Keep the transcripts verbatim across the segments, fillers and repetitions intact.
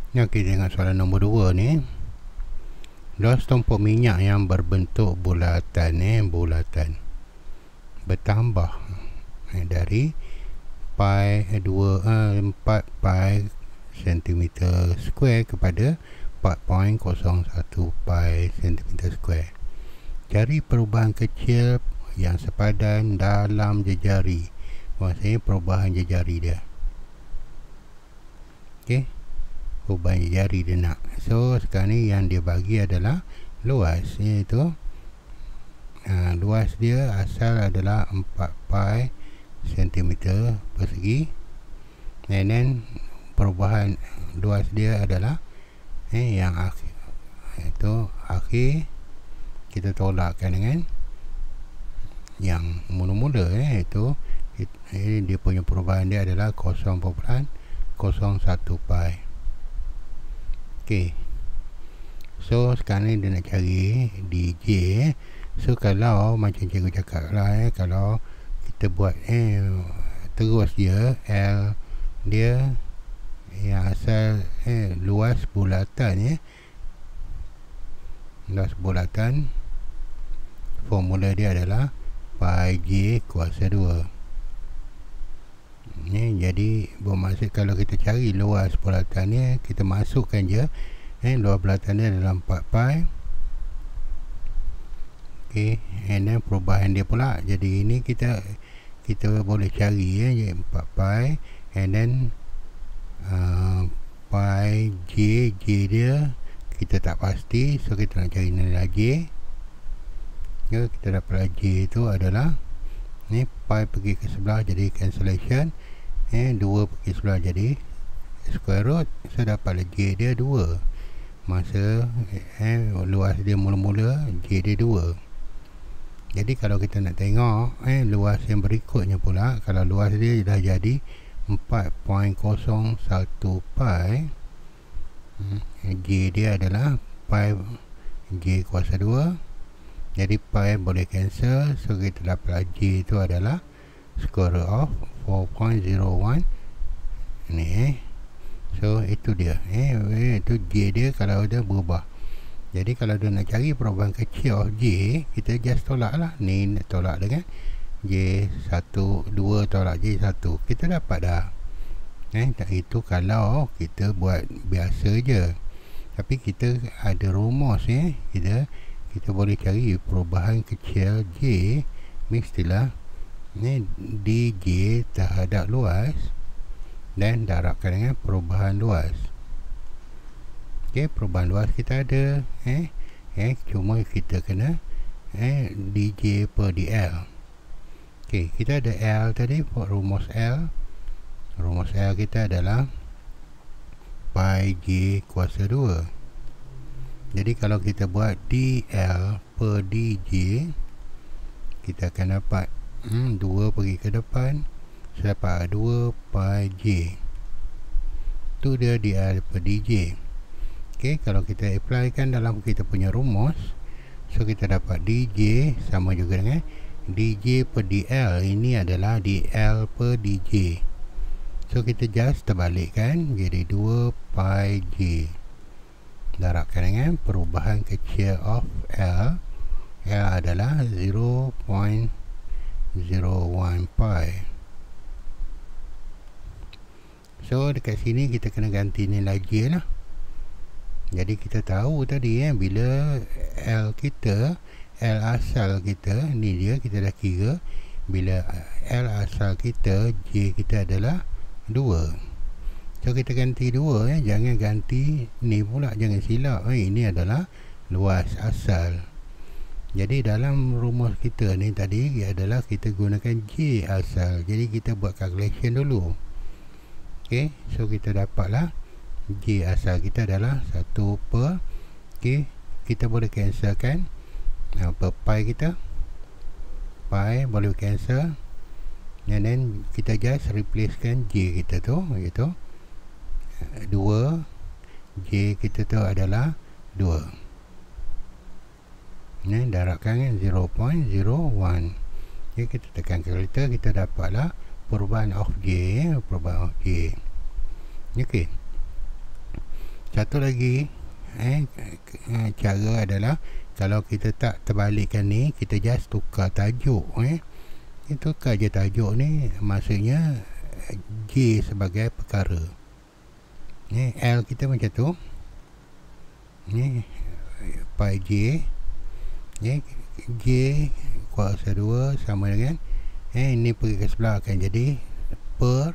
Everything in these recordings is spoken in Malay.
Yang kita tengok soalan nombor dua ni. Luas tumpuk minyak yang berbentuk bulatan eh, bulatan bertambah eh, dari pi dua eh, empat pi sentimeter square kepada empat perpuluhan kosong satu pi sentimeter square. Cari perubahan kecil yang sepadan dalam jejari. Maksudnya perubahan jejari dia. Okey. Perubahan jari dia nak. So sekarang ni yang dia bagi adalah luas, iaitu uh, luas dia asal adalah empat pi sentimeter persegi, and then perubahan luas dia adalah eh, yang akhir, iaitu akhir kita tolakkan dengan yang mula-mula, eh, iaitu eh, dia punya perubahan dia adalah kosong perpuluhan kosong satu pi. Okay. So sekarang ni dia nak cari D J. So kalau macam cikgu cakap lah, eh, kalau kita buat eh, terus dia L dia yang asal eh, luas bulatan, eh. Luas bulatan, formula dia adalah pi J kuasa dua. Ni jadi bermaksud kalau kita cari luas bulatan ni, kita masukkan je eh, luas bulatan ni adalah empat pi. Okey, and then perubahan dia pula. Jadi ini kita kita boleh cari eh, empat pi, and then uh, pi J J dia kita tak pasti, so kita nak cari nilai J. Ya, kita dapat J itu adalah ni pi pergi ke sebelah jadi cancellation, eh, dua pergi sebelah jadi square root. So dapat J dia dua. Masa eh, luas dia mula-mula J dia dua. Jadi kalau kita nak tengok eh, luas yang berikutnya pula, kalau luas dia dah jadi empat perpuluhan kosong satu pi, J dia adalah pi J kuasa dua. Jadi pi boleh cancel, so kita dapat J itu adalah square root of four point zero one ni, eh. So itu dia, eh, itu J dia kalau dia berubah. Jadi kalau dia nak cari perubahan kecil of J, kita just tolak lah. Ni tolak dengan J satu, dua tolak J satu, kita dapat dah, eh. Tak, itu kalau kita buat biasa je. Tapi kita ada rumus, eh. Kita kita boleh cari perubahan kecil J, mestilah ni D J terhadap luas dan darabkan dengan perubahan luas. Okey, perubahan luas kita ada, eh eh cuma kita kena eh D J per D L. Okey, kita ada L tadi, rumus L. Rumus L kita adalah pi J kuasa dua. Jadi kalau kita buat D L per D J, kita akan dapat hmm, dua pergi ke depan, saya dapat dua pi J. Itu dia D L per D J. Ok, kalau kita apply kan dalam kita punya rumus, so kita dapat D J sama juga dengan D J per D L. Ini adalah D L per D J. So kita just terbalikkan jadi dua pi J. Darabkan dengan perubahan kecil of L. L adalah zero point zero one pi. So dekat sini kita kena ganti nilai J lah. Jadi kita tahu tadi, eh, bila L kita, L asal kita, ni dia kita dah kira, bila L asal kita, J kita adalah dua. So kita ganti dua, eh. Jangan ganti ni pula, jangan silap, eh. Ini adalah luas asal. Jadi dalam rumus kita ni tadi adalah kita gunakan J asal. Jadi kita buat calculation dulu. Ok, so kita dapatlah J asal kita adalah satu per, ok, kita boleh cancelkan uh, per pi kita, pi boleh cancel, and then kita just replacekan J kita tu, iaitu dua, J kita tu adalah dua. Ni darabkan kan zero point zero one. Okay, kita tekan kalkulator, kita dapatlah perubahan of J, perubahan of J. Okey. Satu lagi eh, cara adalah kalau kita tak terbalikkan ni, kita just tukar tajuk. Eh. Kita tukar je tajuk ni, maksudnya J sebagai perkara. Eh, L kita macam tu. Ni pi J. Eh, J kuasa dua sama dengan eh, ini pergi ke sebelah akan jadi per,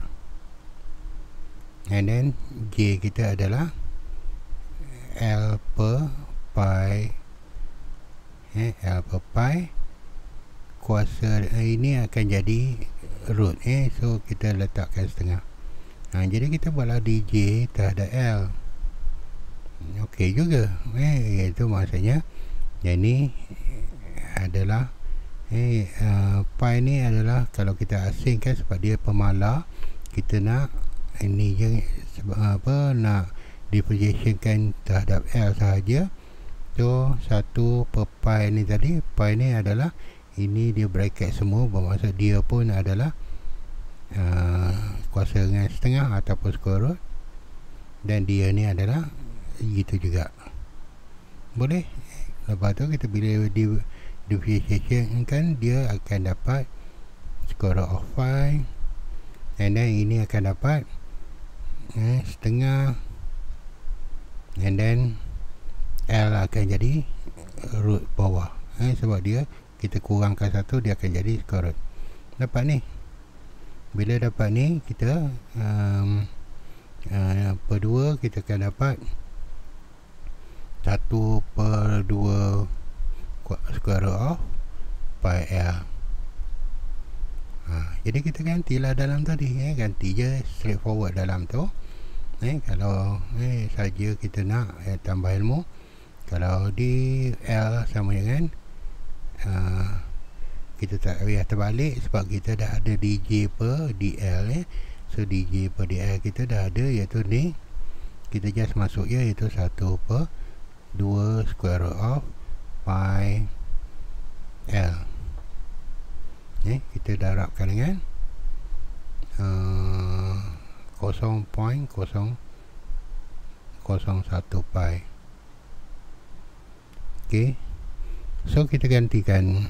and then J kita adalah L per pi, eh, L per pi kuasa eh, ini akan jadi root. Eh, so kita letakkan setengah. Ha, jadi kita buatlah D J terhadap L. Okey juga. Eh, itu maksudnya yang ni adalah eh, uh, pi ni adalah kalau kita asingkan sebab dia pemalar, kita nak ini je sebab apa, nak differentiationkan terhadap L sahaja. So satu per pi ni tadi, pi ni adalah ini dia bracket semua, bermaksud dia pun adalah uh, kuasa dengan setengah ataupun square root, dan dia ni adalah gitu juga. Boleh. Lepas tu kita bila di differentiation kan, dia akan dapat square root of pi, and then ini akan dapat eh, setengah, and then L akan jadi root bawah. Eh, sebab dia kita kurangkan satu, dia akan jadi square root. Dapat ni. Bila dapat ni, kita um, uh, per dua, kita akan dapat satu per dua square root of pi L. Ha, jadi kita gantilah dalam tadi. Eh, ganti je straightforward dalam tu. Eh, kalau eh, saja kita nak eh, tambah ilmu, kalau di L sama dengan uh, kita tak payah terbalik sebab kita dah ada D J per D L. Eh. So D J per D L kita dah ada, iaitu ni. Kita just masuk je, iaitu satu per dua square root of pi L. Eh, kita darabkan dengan uh, kosong perpuluhan kosong kosong satu pi. Okay, so kita gantikan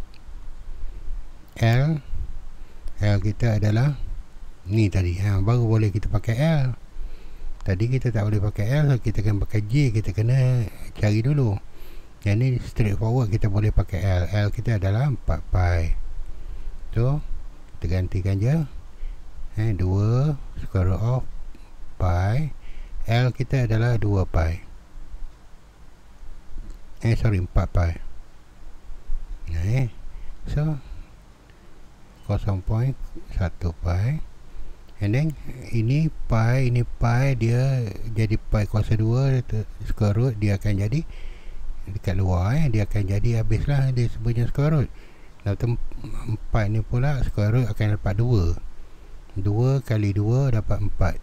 L. L kita adalah ni tadi. Ha, baru boleh kita pakai L. Tadi kita tak boleh pakai L, so kita kena pakai J. Kita kena cari dulu. Yang ni straightforward, kita boleh pakai L. L kita adalah empat pi. So kita gantikan je. Eh, dua square root of pi. L kita adalah dua pi. Eh sorry, empat pi. Eh, so kosong perpuluhan satu pi, and then ini pi, ini pi dia jadi pi kuasa dua square root, dia akan jadi dekat luar. Eh, dia akan jadi habislah dia sebutnya square root. Lalu empat ni pula square root akan dapat dua. Dua kali dua dapat empat.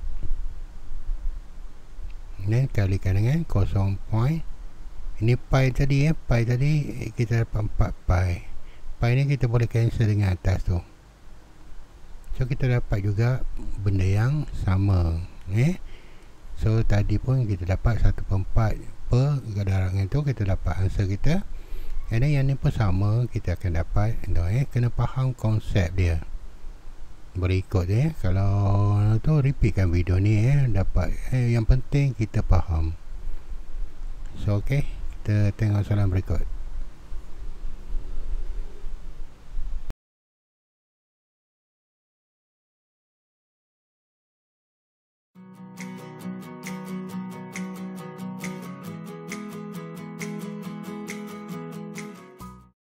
Dan kalikan dengan kosong perpuluhan. Ini pi tadi, eh, pi tadi kita dapat empat pi. Pi ni kita boleh cancel dengan atas tu. So kita dapat juga benda yang sama. Eh? So tadi pun kita dapat satu per empat per gadarangan tu, kita dapat answer kita. And then yang ni pun sama, kita akan dapat. Eh? Kena faham konsep dia. Boleh ikut je. Eh? Kalau tu repeatkan video ni. Eh? Dapat. Eh, yang penting kita faham. So ok, kita tengok soalan berikut.